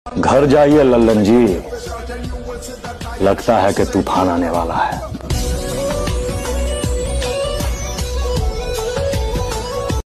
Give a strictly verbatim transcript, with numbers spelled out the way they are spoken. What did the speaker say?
घर जाइए लल्लन जी, लगता है कि तूफान आने वाला है।